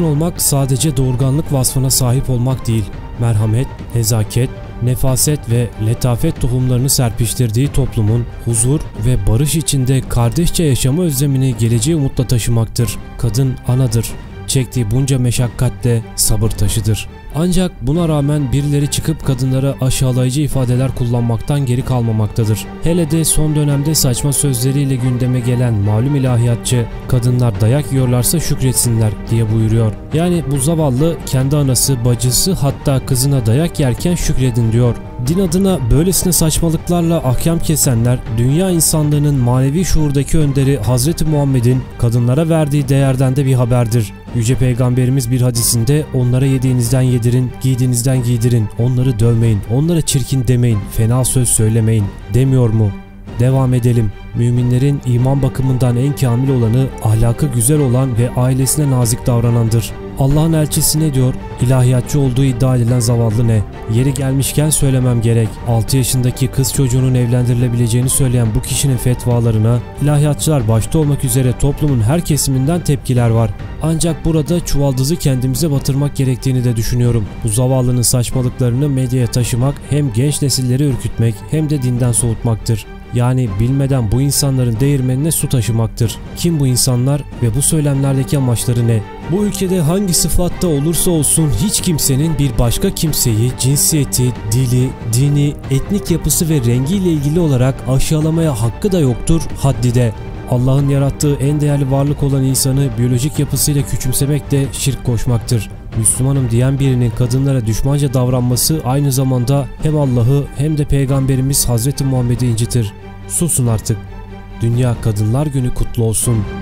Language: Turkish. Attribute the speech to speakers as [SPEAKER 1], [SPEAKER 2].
[SPEAKER 1] Kadın olmak sadece doğurganlık vasfına sahip olmak değil, merhamet, nezaket, nefaset ve letafet tohumlarını serpiştirdiği toplumun huzur ve barış içinde kardeşçe yaşama özlemini geleceğe umutla taşımaktır. Kadın anadır. Çektiği bunca meşakkatle sabır taşıdır. Ancak buna rağmen birileri çıkıp kadınlara aşağılayıcı ifadeler kullanmaktan geri kalmamaktadır. Hele de son dönemde saçma sözleriyle gündeme gelen malum ilahiyatçı, kadınlar dayak yiyorlarsa şükretsinler diye buyuruyor. Yani bu zavallı kendi anası, bacısı hatta kızına dayak yerken şükredin diyor. Din adına böylesine saçmalıklarla ahkam kesenler, dünya insanlığının manevi şuurdaki önderi Hazreti Muhammed'in kadınlara verdiği değerden de bir haberdir. Yüce Peygamberimiz bir hadisinde onlara yediğinizden yedirin, giydiğinizden giydirin, onları dövmeyin, onlara çirkin demeyin, fena söz söylemeyin demiyor mu? Devam edelim. Müminlerin iman bakımından en kamil olanı, ahlakı güzel olan ve ailesine nazik davranandır. Allah'ın elçisi ne diyor? İlahiyatçı olduğu iddia edilen zavallı ne? Yeri gelmişken söylemem gerek. 6 yaşındaki kız çocuğunun evlendirilebileceğini söyleyen bu kişinin fetvalarına ilahiyatçılar başta olmak üzere toplumun her kesiminden tepkiler var. Ancak burada çuvaldızı kendimize batırmak gerektiğini de düşünüyorum. Bu zavallının saçmalıklarını medyaya taşımak hem genç nesilleri ürkütmek hem de dinden soğutmaktır. Yani bilmeden bu insanların değirmenine su taşımaktır. Kim bu insanlar ve bu söylemlerdeki amaçları ne? Bu ülkede hangi sıfatta olursa olsun hiç kimsenin bir başka kimseyi cinsiyeti, dili, dini, etnik yapısı ve rengiyle ilgili olarak aşağılamaya hakkı da yoktur, haddi de. Allah'ın yarattığı en değerli varlık olan insanı biyolojik yapısıyla küçümsemek de şirk koşmaktır. Müslümanım diyen birinin kadınlara düşmanca davranması aynı zamanda hem Allah'ı hem de Peygamberimiz Hazreti Muhammed'i incitir. Susun artık. Dünya Kadınlar Günü kutlu olsun.